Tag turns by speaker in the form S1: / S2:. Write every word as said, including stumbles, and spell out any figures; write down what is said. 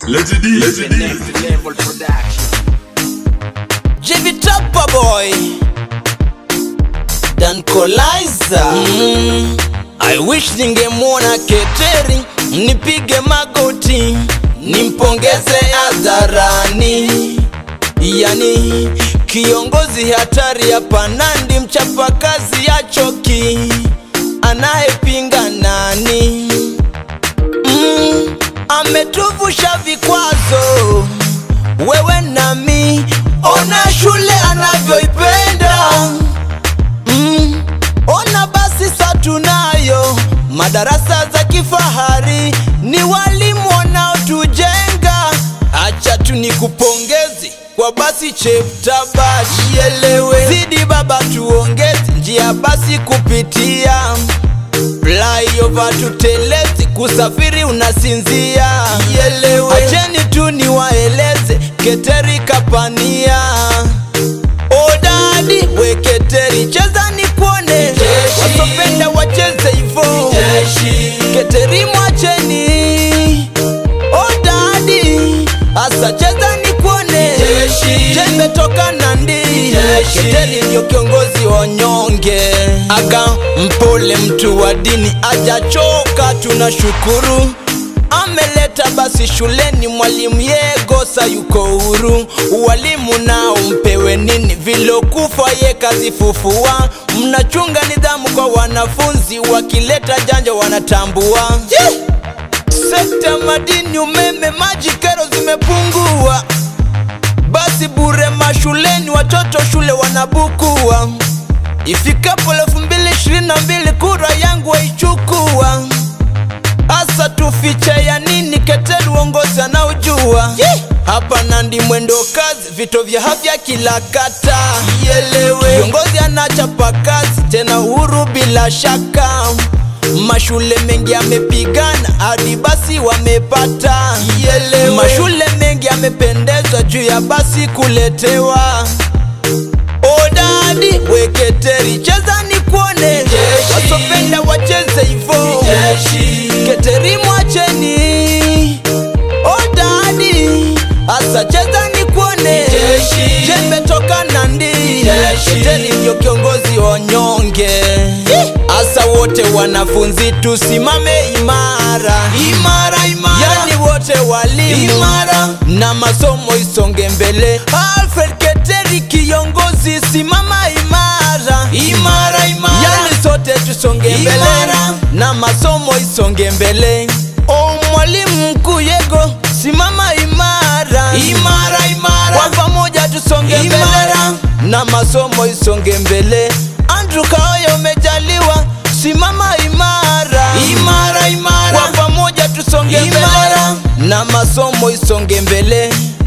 S1: Lety, Lety,
S2: Next level production.
S3: J V Tapa boy Dan Kolaiza. mm. I wish ningemwona Keteri, nipige magoti, nimpongeze hadharani. Yani kiongozi hatari hapa Nandi, mchapa kazi ya choki, anayepinga nani? mm. Ametuvusha vikwazo, wewe nami, ona shule anavyoipenda. mm. Ona basi satunayo madarasa za kifahari, ni walimu wanaotujenga. Acha tu nikupongezi kwa basi cheptabas, yelewe zidi baba, tuongezi njia basi kupitia flyover, tutelezi kusafiri unasinzia, yelewe. Acheni tu niwaeleze Keteri kapania. Odadi we Keteri, cheza nikuone, wasopenda wacheze hivo. Keteri mwacheni, odadi asa cheza nikuone, jembe toka Nandi. Keteri ndio kiongozi wanyonge, aga mpole, mtu wa dini ajachoka, tunashukuru. Ameleta basi shuleni, mwalimu Yegosa yuko huru. Walimu nao mpewe nini, vilokufa ye kazi fufua. Mnachunga nidhamu kwa wanafunzi, wakileta janja wanatambua. yeah! Sekta madini, umeme, maji, kero zimepungua. Basi bure mashuleni, watoto shule wanabukua. Ifikapo elfu mbili ishirini na mbili kura yangu waichukua. Asa tufiche ya nini, Keteri uongozi anaujua. yeah! Hapa Nandi mwendo kazi, vito vya afya kila kata, yelewe. Kiongozi anachapa kazi, tena uhuru bila shaka. Mashule mengi yamepigana, hadi basi wamepata, yelewe. Mashule mengi yamependezwa juu ya basi kuletewa. Odadi we Keteri, cheza nikuone, wasopenda wacheze hivo. Keteri mwacheni, odadi asa cheza nikuone, jembe toka Nandi. Keteri ndio kiongozi wanyonge, asa wote wanafunzi tusimame imara, imara, imara. Yani wote walimu imara, na masomo isonge mbele. Alfred Keteri kiongozi, simama imara, imara, imara. Yani sote tusonge mbele, na masomo isonge mbele. O mwalimu mkuu Yego, simama imara, imara, imara. Kwa pamoja tusonge mbele, na masomo isonge mbele. Andrew Kaoya umejaliwa, simama imara, imara, imara. Kwa pamoja tusonge mbele, na masomo isonge mbele.